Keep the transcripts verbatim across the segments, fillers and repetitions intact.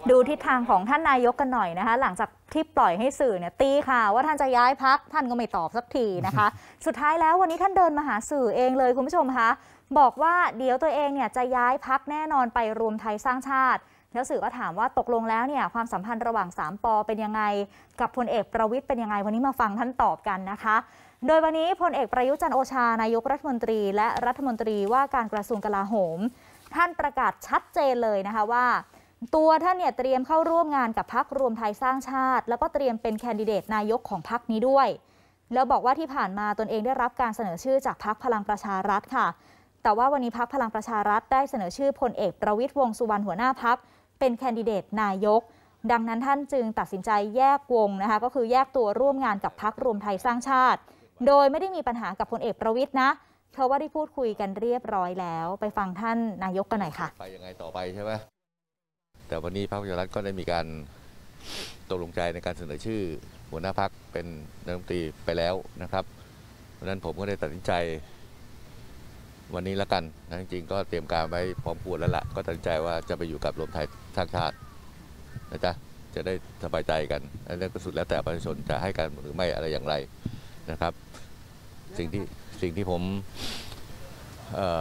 ดูทิศทางของท่านนายกกันหน่อยนะคะหลังจากที่ปล่อยให้สื่อเนี่ยตีข่าวว่าท่านจะย้ายพรรคท่านก็ไม่ตอบสักทีนะคะ สุดท้ายแล้ววันนี้ท่านเดินมาหาสื่อเองเลยคุณผู้ชมคะบอกว่าเดี๋ยวตัวเองเนี่ยจะย้ายพรรคแน่นอนไปรวมไทยสร้างชาติแล้วสื่อก็ถามว่าตกลงแล้วเนี่ยความสัมพันธ์ระหว่างสามปอเป็นยังไงกับพลเอกประวิตรเป็นยังไงวันนี้มาฟังท่านตอบกันนะคะโดยวันนี้พลเอกประยุทธ์จันทร์โอชานายกรัฐมนตรีและรัฐมนตรีว่าการกระทรวงกลาโหมท่านประกาศชัดเจนเลยนะคะว่าตัวท่านเนี่ยเตรียมเข้าร่วมงานกับพรรครวมไทยสร้างชาติแล้วก็เตรียมเป็นแคนดิเดตนายกของพรรคนี้ด้วยแล้วบอกว่าที่ผ่านมาตนเองได้รับการเสนอชื่อจากพรรคพลังประชารัฐค่ะแต่ว่าวันนี้พรรคพลังประชารัฐได้เสนอชื่อพลเอกประวิตรวงษ์สุวรรณหัวหน้าพรรคเป็นแคนดิเดตนายกดังนั้นท่านจึงตัดสินใจแยกวงนะคะก็คือแยกตัวร่วมงานกับพรรครวมไทยสร้างชาติโดยไม่ได้มีปัญหากับพลเอกประวิตรนะเพราะว่าได้พูดคุยกันเรียบร้อยแล้วไปฟังท่านนายกกันหน่อยค่ะไปยังไงต่อไปใช่ไหมแต่วันนี้พรรคประชารัฐก็ได้มีการตกลงใจในการเสนอชื่อหัวหน้าพรรคเป็นนายกรัฐมนตรีไปแล้วนะครับเพราะฉะนั้นผมก็ได้ตัดสินใจวันนี้แล้วกันนะจริงๆก็เตรียมการไว้พร้อมพูดแล้วล่ะก็ตัดสินใจว่าจะไปอยู่กับรวมไทยสร้างชาตินะจ๊ะจะได้สบายใจกันอันนี้ก็สุดแล้วแต่ประชาชนจะให้การหรือไม่อะไรอย่างไรนะครับสิ่งที่สิ่งที่ผมเอ่อ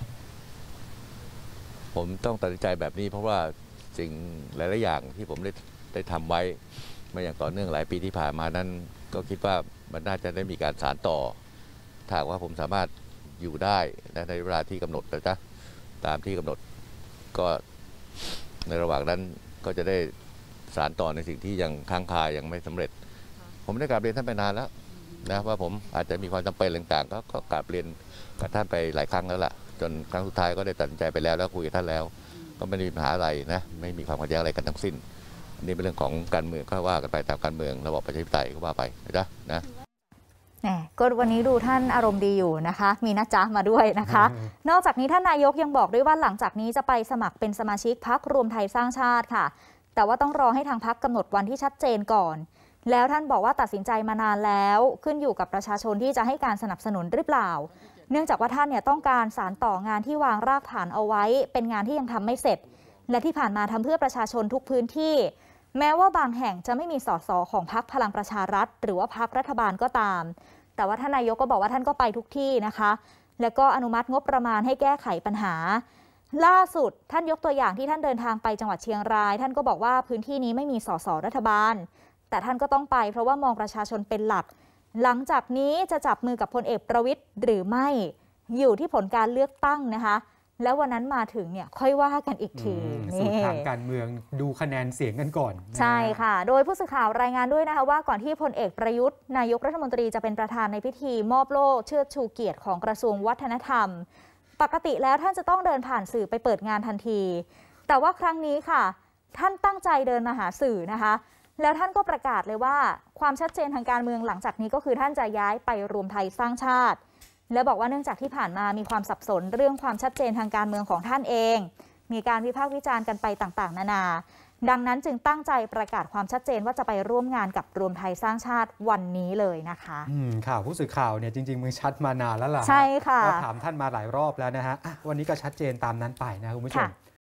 ผมต้องตัดสินใจแบบนี้เพราะว่าสิ่งหลายๆอย่างที่ผมได้ได้ทำไว้มาอย่างต่อเนื่องหลายปีที่ผ่านมานั้นก็คิดว่ามันน่าจะได้มีการสานต่อถ้าว่าผมสามารถอยู่ได้ในเวลาที่กำหนดนะจ๊ะตามที่กำหนดก็ในระหว่างนั้นก็จะได้สานต่อในสิ่งที่ยังค้างคายังไม่สำเร็จผมได้กราบเรียนท่านไปนานแล้วนะว่าผมอาจจะมีความจำเป็นต่างๆก็ก็กราบเรียนกับท่านไปหลายครั้งแล้วล่ะจนครั้งสุดท้ายก็ได้ตัดสินใจไปแล้วแล้วคุยกับท่านแล้วก็ไม่ได้มีปัญหาอะไรนะไม่มีความขัดแย้งอะไรกันทั้งสิ้นอันนี้เป็นเรื่องของการเมืองก็ว่ากันไปตามการเมืองระบอบประชาธิปไตยก็ว่าไปนะจ๊ะนะก็วันนี้ดูท่านอารมณ์ดีอยู่นะคะมีนะจ๊ะมาด้วยนะคะนอกจากนี้ท่านนายกยังบอกด้วยว่าหลังจากนี้จะไปสมัครเป็นสมาชิกพรรครวมไทยสร้างชาติค่ะแต่ว่าต้องรอให้ทางพรรคกำหนดวันที่ชัดเจนก่อนแล้วท่านบอกว่าตัดสินใจมานานแล้วขึ้นอยู่กับประชาชนที่จะให้การสนับสนุนหรือเปล่าเนื่องจากว่าท่านเนี่ยต้องการสานต่องานที่วางรากฐานเอาไว้เป็นงานที่ยังทำไม่เสร็จและที่ผ่านมาทำเพื่อประชาชนทุกพื้นที่แม้ว่าบางแห่งจะไม่มีสสของพรรคพลังประชารัฐหรือว่าพรรครัฐบาลก็ตามแต่ว่าท่านนายกก็บอกว่าท่านก็ไปทุกที่นะคะแล้วก็อนุมัติงบประมาณให้แก้ไขปัญหาล่าสุดท่านยกตัวอย่างที่ท่านเดินทางไปจังหวัดเชียงรายท่านก็บอกว่าพื้นที่นี้ไม่มีสสรัฐบาลแต่ท่านก็ต้องไปเพราะว่ามองประชาชนเป็นหลักหลังจากนี้จะจับมือกับพลเอกประวิตรหรือไม่อยู่ที่ผลการเลือกตั้งนะคะแล้ววันนั้นมาถึงเนี่ยค่อยว่ากันอีกทีสู่ทางการเมืองดูคะแนนเสียงกันก่อนใช่ค่ะโดยผู้สื่อข่าวรายงานด้วยนะคะว่าก่อนที่พลเอกประยุทธ์นายกรัฐมนตรีจะเป็นประธานในพิธีมอบโล่เชิดชูเกียรติของกระทรวงวัฒนธรรมปกติแล้วท่านจะต้องเดินผ่านสื่อไปเปิดงานทันทีแต่ว่าครั้งนี้ค่ะท่านตั้งใจเดินมาหาสื่อนะคะแล้วท่านก็ประกาศเลยว่าความชัดเจนทางการเมืองหลังจากนี้ก็คือท่านจะย้ายไปรวมไทยสร้างชาติและบอกว่าเนื่องจากที่ผ่านมามีความสับสนเรื่องความชัดเจนทางการเมืองของท่านเองมีการวิพากษ์วิจารณ์กันไปต่างๆนานาดังนั้นจึงตั้งใจประกาศความชัดเจนว่าจะไปร่วมงานกับรวมไทยสร้างชาติวันนี้เลยนะคะอืมข่าวผู้สื่อข่าวเนี่ยจริงๆมึงชัดมานานแล้วล่ะใช่ค่ะเราถามท่านมาหลายรอบแล้วนะฮะวันนี้ก็ชัดเจนตามนั้นไปนะคุณผู้ชม